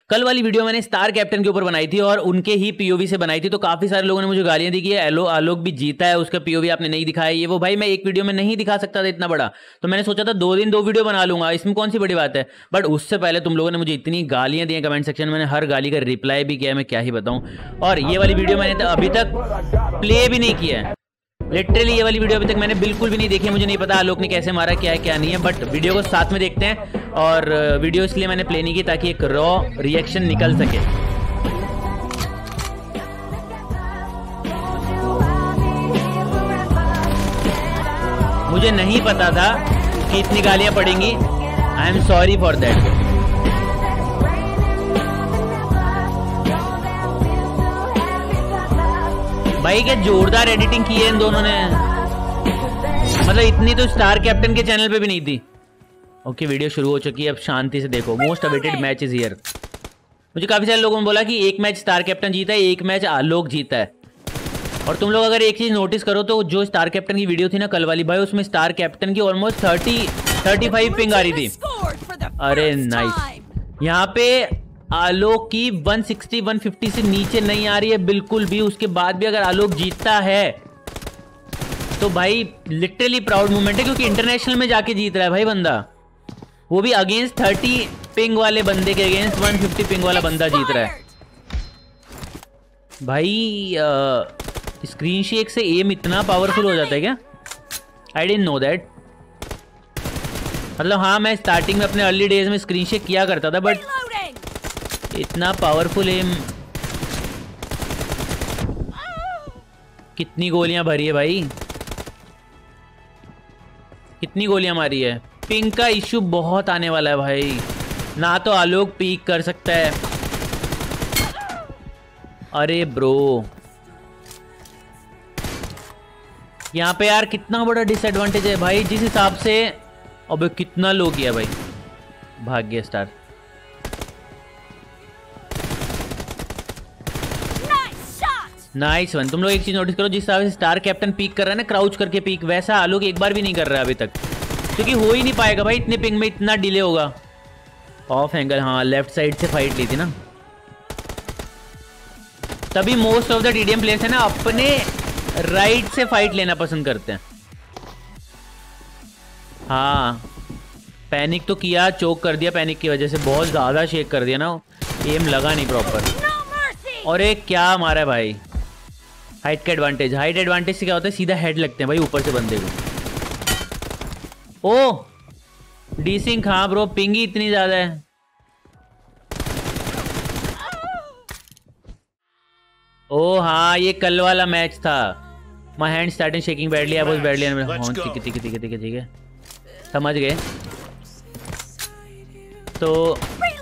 कल वाली वीडियो मैंने स्टार कैप्टन के ऊपर बनाई थी और उनके ही पीओवी से बनाई थी, तो काफी सारे लोगों ने मुझे गालियां दी कि आलोक भी जीता है, उसका पीओवी आपने नहीं दिखाया ये वो। भाई मैं एक वीडियो में नहीं दिखा सकता था इतना बड़ा, तो मैंने सोचा था 2 दिन 2 वीडियो बना लूंगा, इसमें कौन सी बड़ी बात है। बट उससे पहले तुम लोगों ने मुझे इतनी गालियां दी कमेंट सेक्शन में, मैंने हर गाली का रिप्लाई भी किया है, मैं क्या ही बताऊं। और ये वाली वीडियो मैंने अभी तक प्ले भी नहीं किया है, लिटरली ये वाली वीडियो अभी तक मैंने बिल्कुल भी नहीं देखी। मुझे नहीं पता आलोक ने कैसे मारा, क्या है क्या नहीं है, बट वीडियो को साथ में देखते हैं। और वीडियो इसलिए मैंने प्ले नहीं की ताकि एक रॉ रिएक्शन निकल सके। मुझे नहीं पता था कि इतनी गालियां पड़ेंगी, I am sorry for that. भाई क्या जोरदार एडिटिंग की है इन दोनों ने, मतलब इतनी तो स्टार कैप्टन के चैनल पे भी नहीं थी। ओके वीडियो शुरू हो चुकी है, अब शांति से देखो। Most awaited match is here. मुझे काफी सारे लोगों ने बोला कि एक मैच स्टार कैप्टन जीता है, एक मैच आलोक जीता है। और तुम लोग अगर एक चीज नोटिस करो तो जो स्टार कैप्टन की वीडियो थी ना कल वाली, भाई उसमें स्टार कैप्टन की ऑलमोस्ट 35 पिंग आ रही थी। अरे नाइस। यहाँ पे आलोक की 160 150 से नीचे नहीं आ रही है बिल्कुल भी। उसके बाद भी अगर आलोक जीतता है तो भाई लिटरली प्राउड मोमेंट है, क्योंकि इंटरनेशनल में जाके जीत रहा है भाई बंदा, वो भी अगेंस्ट 30 पिंग वाले बंदे के अगेंस्ट 150 पिंग वाला बंदा जीत रहा है। भाई स्क्रीन शेक से एम इतना पावरफुल हो जाता है क्या? I didn't know that. मतलब हाँ, मैं स्टार्टिंग में अपने अर्ली डेज में स्क्रीन शेक किया करता था, बट इतना पावरफुल एम। कितनी गोलियां भरी है भाई, कितनी गोलियां मारी है। पिंग का इश्यू बहुत आने वाला है भाई, ना तो आलोक पीक कर सकता है। अरे ब्रो यहाँ पे यार कितना बड़ा डिसएडवांटेज है भाई, जिस हिसाब से। अबे कितना लो किया भाई, भाग गया स्टार। Nice one. तुम लोग एक चीज नोटिस करो, जिस हिसाब से स्टार कैप्टन पीक कर रहा है ना, क्राउच करके पीक, वैसा आलोक एक बार भी नहीं कर रहा है अभी तक, क्योंकि हो ही नहीं पाएगा भाई, इतने पिंग में इतना डिले होगा। ऑफ एंगल, हाँ लेफ्ट साइड से फाइट ली थी ना, तभी most of the TDM players है ना अपने राइट से फाइट लेना पसंद करते हैं। हाँ पैनिक तो किया, चोक कर दिया पैनिक की वजह से, बहुत ज्यादा शेक कर दिया ना, एम लगा नहीं प्रॉपर। और एक क्या मारा है भाई, हाइट का एडवांटेज। हाइट एडवांटेज से क्या होता है, सीधा हेड लगते हैं भाई ऊपर से बंदे को। ओ डी सिंक, हाँ ब्रो पिंग ही इतनी ज्यादा है। ओ हाँ ये कल वाला मैच था। My hand starting shaking badly, I was badly. ठीक है समझ गए। तो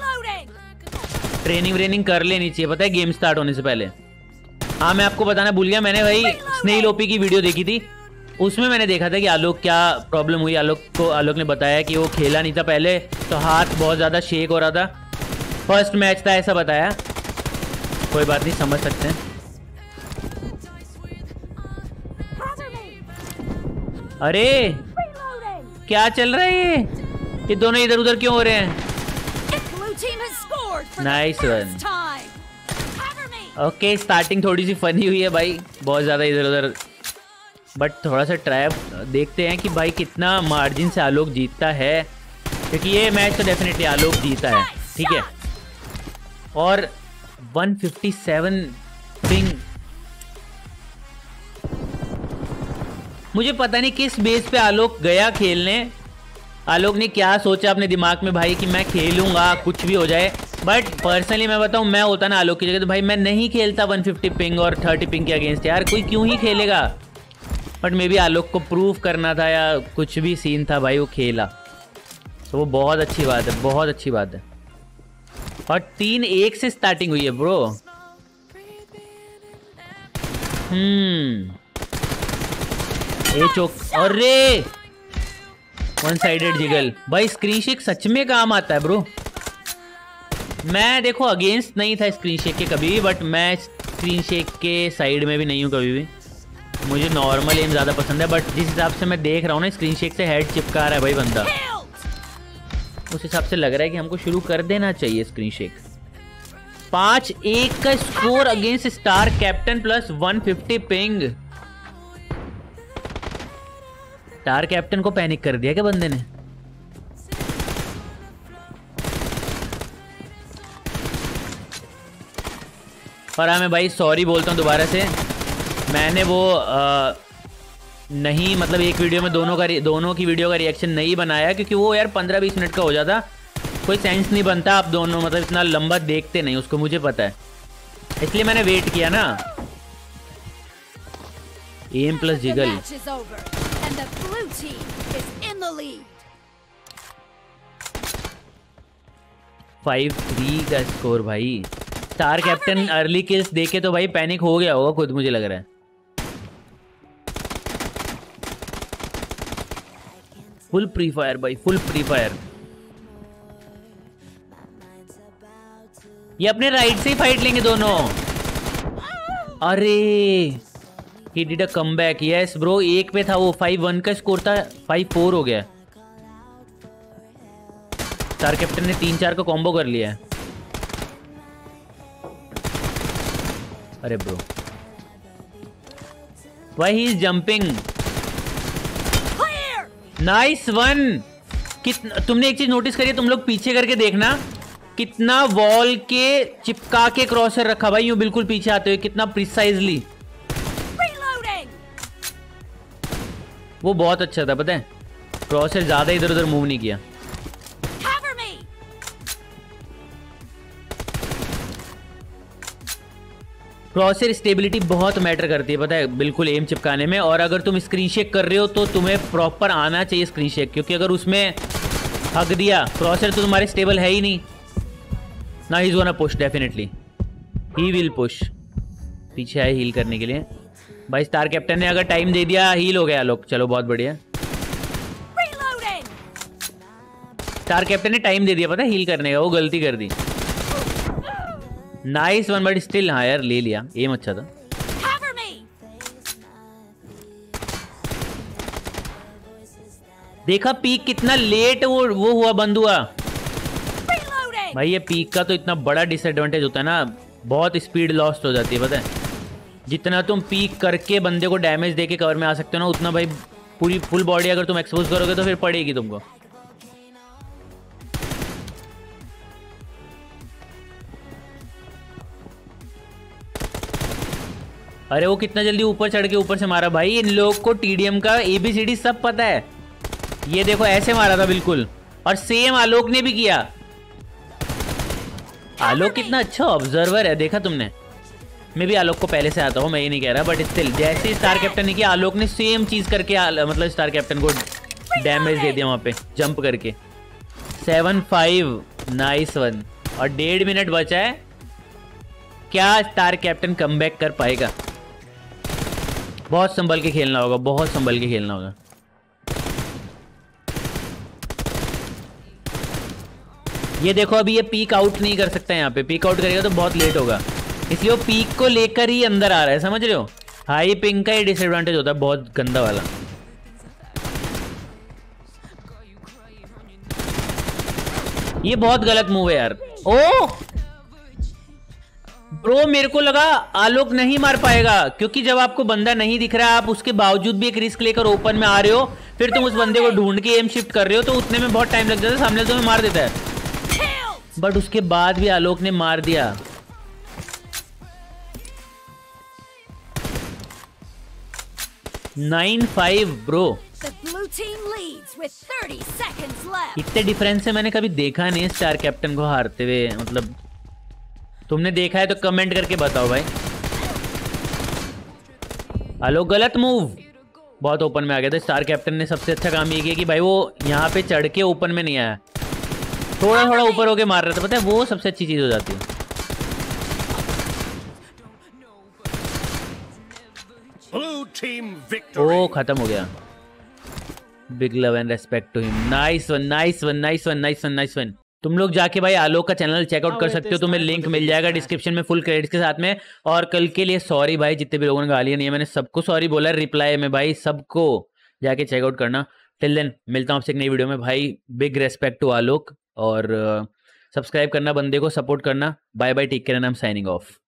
ट्रेनिंग कर लेनी चाहिए, पता है, गेम स्टार्ट होने से पहले। हाँ मैं आपको बताना भूल गया, मैंने भाई स्नेल ओपी की वीडियो देखी थी, उसमें मैंने देखा था कि आलोक क्या प्रॉब्लम हुई। आलोक ने बताया कि वो खेला नहीं था पहले, तो हाथ बहुत ज़्यादा शेक हो रहा था, फर्स्ट मैच था ऐसा बताया। कोई बात नहीं, समझ सकते हैं। अरे क्या चल रहा है ये दोनों इधर उधर क्यों हो रहे हैं? Nice one. ओके स्टार्टिंग थोड़ी सी फनी हुई है भाई, बहुत ज़्यादा इधर उधर, बट थोड़ा सा ट्राई देखते हैं कि भाई कितना मार्जिन से आलोक जीतता है, क्योंकि ये मैच तो डेफिनेटली आलोक जीता है, ठीक है। और 157 पिंग, मुझे पता नहीं किस बेस पे आलोक गया खेलने। आलोक ने क्या सोचा अपने दिमाग में भाई कि मैं खेलूंगा कुछ भी हो जाए, बट पर्सनली मैं बताऊं, मैं होता ना आलोक की जगह तो भाई मैं नहीं खेलता 150 पिंग और 30 पिंग के अगेंस्ट, यार कोई क्यों ही खेलेगा। बट मे बी आलोक को प्रूव करना था या कुछ भी सीन था भाई, वो खेला, तो वो बहुत अच्छी बात है, बहुत अच्छी बात है। और 3-1 से स्टार्टिंग हुई है ब्रो। ए चोक, अरे वन साइडेड जिगल। भाई स्क्रीन शेक सच में काम आता है ब्रो। मैं देखो अगेंस्ट नहीं था स्क्रीन शेक के कभी भी, बट मैं स्क्रीन शेक के साइड में भी नहीं हूँ कभी भी। मुझे नॉर्मल एम ज़्यादा पसंद है, बट जिस हिसाब से मैं देख रहा हूँ ना स्क्रीन शेक से हेड चिपका रहा है भाई बंदा, उस हिसाब से लग रहा है कि हमको शुरू कर देना चाहिए स्क्रीन शेक। 5-1 का score against star captain plus 150 ping. Star captain को पैनिक कर दिया क्या बंदे ने? और हाँ मैं भाई सॉरी बोलता हूँ दोबारा से, मैंने वो नहीं मतलब एक वीडियो में दोनों की वीडियो का रिएक्शन नहीं बनाया क्योंकि वो यार 15-20 मिनट का हो जाता, कोई सेंस नहीं बनता। आप दोनों मतलब इतना लंबा देखते नहीं उसको, मुझे पता है, इसलिए मैंने वेट किया ना। एम प्लस जिगल 5-3 का स्कोर भाई। स्टार कैप्टन अर्ली किल्स देखे तो भाई पैनिक हो गया होगा खुद, मुझे लग रहा है। फुल फ्री फायर भाई, फुल फ्री फायर। ये अपने राइट से ही फाइट लेंगे दोनों। अरे he did a comeback. Yes bro, 1 पे था वो, 5-1 का स्कोर था, 5-4 हो गया। स्टार कैप्टन ने 3-4 का कॉम्बो कर लिया है। अरे bro why he is jumping. Nice one. तुमने एक चीज नोटिस करी है, तुम लोग पीछे करके देखना कितना वॉल के चिपका के क्रॉसर रखा भाई, यूं बिल्कुल पीछे आते हुए, कितना प्रिसाइजली। वो बहुत अच्छा था, पता है, क्रॉसर ज्यादा इधर उधर मूव नहीं किया। क्रॉसर स्टेबिलिटी बहुत मैटर करती है, पता है, बिल्कुल एम चिपकाने में। और अगर तुम स्क्रीन शेक कर रहे हो तो तुम्हें प्रॉपर आना चाहिए स्क्रीन शेक, क्योंकि अगर उसमें हक दिया क्रॉसर तो तुम्हारे स्टेबल है ही नहीं ना। He is gonna push, definitely he will push. पीछे आए हील करने के लिए भाई। स्टार कैप्टन ने अगर टाइम दे दिया, हील हो गया लोग, चलो बहुत बढ़िया। स्टार कैप्टन ने टाइम दे दिया, पता है, हील करने का, वो गलती कर दी। नाइस वन, बट स्टिल हाँ यार ले लिया, एम अच्छा था। देखा पीक कितना लेट वो हुआ, बंद हुआ भाई। ये पीक का तो इतना बड़ा डिसएडवांटेज होता है ना, बहुत स्पीड लॉस्ट हो जाती है, पता है। जितना तुम पीक करके बंदे को डैमेज देके कवर में आ सकते हो ना, उतना भाई पूरी फुल बॉडी अगर तुम एक्सपोज करोगे तो फिर पड़ेगी तुमको। अरे वो कितना जल्दी ऊपर चढ़ के ऊपर से मारा भाई। इन लोग को टीडीएम का एबीसीडी सब पता है। ये देखो ऐसे मारा था बिल्कुल, और सेम आलोक ने भी किया। आलोक कितना अच्छा ऑब्जर्वर है, देखा तुमने। मैं भी आलोक को पहले से आता हूँ, मैं ये नहीं कह रहा, बट स्टिल जैसे स्टार कैप्टन ने किया, आलोक ने सेम चीज करके मतलब स्टार कैप्टन को डैमेज दे दिया वहां पे जंप करके। 7-5, नाइस वन। और 1.5 मिनट बचा है, क्या स्टार कैप्टन कमबैक कर पाएगा? बहुत संभल के खेलना होगा, बहुत संभल के खेलना होगा। ये देखो अभी ये पीक आउट नहीं कर सकता, यहाँ पे पीक आउट करेगा तो बहुत लेट होगा, इसलिए वो पीक को लेकर ही अंदर आ रहा है, समझ रहे हो। हाई पिंग का ही डिसएडवांटेज होता है, बहुत गंदा वाला। ये बहुत गलत मूव है यार। ओ ब्रो, मेरे को लगा आलोक नहीं मार पाएगा, क्योंकि जब आपको बंदा नहीं दिख रहा है, आप उसके बावजूद भी एक रिस्क लेकर ओपन में आ रहे हो, फिर तुम उस बंदे को ढूंढ के एम शिफ्ट कर रहे हो, तो उतने में बहुत टाइम लग जाता है, सामने तुम्हें मार देता है। बट उसके बाद भी आलोक ने मार दिया। $9-5 ब्रो। इतने डिफरेंस से मैंने कभी देखा नहीं स्टार कैप्टन को हारते हुए, मतलब तुमने देखा है तो कमेंट करके बताओ भाई। आलोक गलत मूव, बहुत ओपन में आ गया था। स्टार कैप्टन ने सबसे अच्छा काम ये किया कि भाई वो यहाँ पे चढ़ के ओपन में नहीं आया, थोड़ा थोड़ा ऊपर होके मार रहा था, पता है, वो सबसे अच्छी चीज हो जाती है। ओ खत्म हो गया। Big love and respect to him. Nice one, nice one, nice one, nice one, nice one. तुम लोग जाके भाई आलोक का चैनल चेकआउट कर सकते हो, तुम्हें लिंक मिल जाएगा डिस्क्रिप्शन में फुल क्रेडिट्स के साथ में। और कल के लिए सॉरी भाई, जितने भी लोगों ने गालियां नहीं है, मैंने सबको सॉरी बोला है रिप्लाई में भाई, सबको जाके चेकआउट करना। टिल देन मिलता हूँ आपसे एक नई वीडियो में भाई। बिग रेस्पेक्ट टू आलोक, और सब्सक्राइब करना, बंदे को सपोर्ट करना। Bye bye, take care and I am signing of.